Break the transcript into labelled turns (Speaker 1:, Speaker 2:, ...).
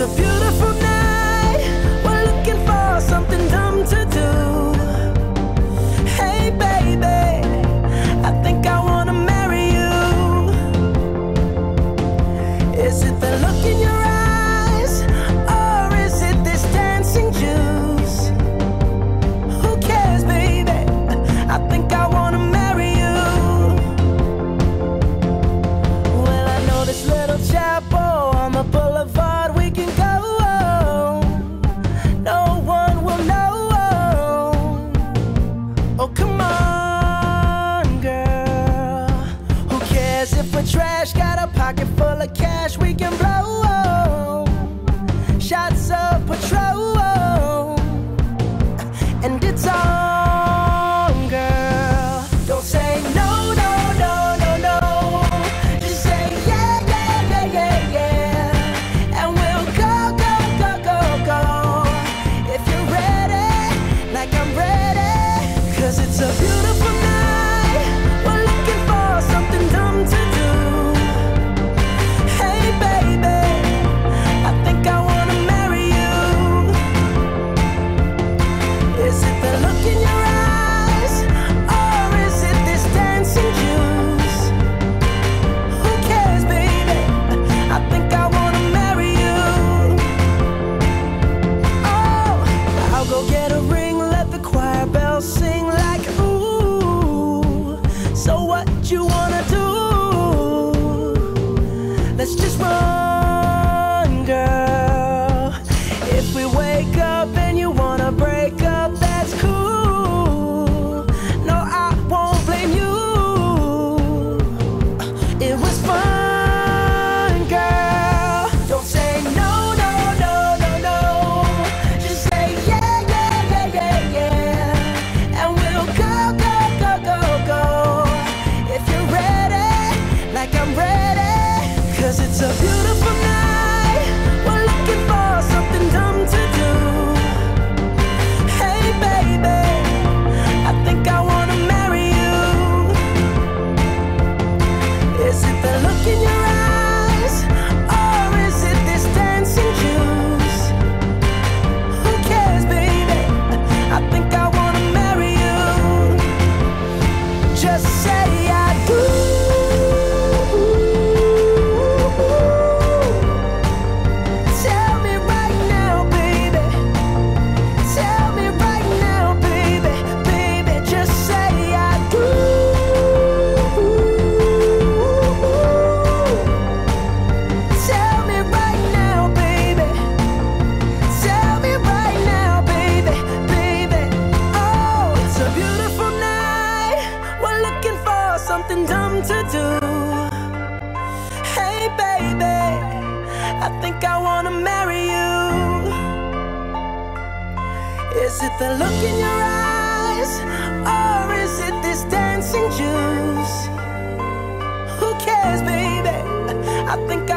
Speaker 1: a beautiful night. We're looking for something dumb to do. Hey baby, I think I wanna marry you. Is it the look in your eyes, or is it this dancing juice? Who cares, baby? I think I wanna marry you. Well, I know this little chapel on the boulevard we can go. No one will know. Oh, come on, girl. Who cares if we're trash? Got a pocket full of cash we can blow. Shots of Patrol, and it's on, girl. Don't say no, no, no, no, no. Just say yeah, yeah, yeah, yeah, yeah. And we'll go, go, go, go, go. If you're ready, like I'm ready. 'Cause it's a beautiful night. We're looking for something dumb to do. Hey baby, I think I wanna marry you. Is it the look in your eyes, or is it this dancing juice? Who cares, baby? I think I wanna marry you. Oh, I'll go get a ring, let the choir bells sing like ooh. So what you wanna do? Let's just run, girl. If we wake up and you wanna break up, that's cool. No, I won't blame you. It was fun, girl. Don't say no, no, no, no, no. Just say yeah, yeah, yeah, yeah, yeah. And we'll go, go, go, go, go. If you're ready, like I'm ready. 'Cause it's a beautiful night. We're looking for something dumb to do. Hey baby, I think I wanna marry you. Is it the look in your eyes, or is it this dancing juice? Who cares, baby? I think I wanna marry you. Just say I do. Tell me right now, baby. Tell me right now, baby. Baby, just say I do. Tell me right now, baby. Tell me right now, baby. Baby, oh, it's a beautiful night. We're looking for something dumb to do. Hey baby, I think I wanna marry you. Is it the look in your eyes, or is it this dancing juice? Who cares, baby? I think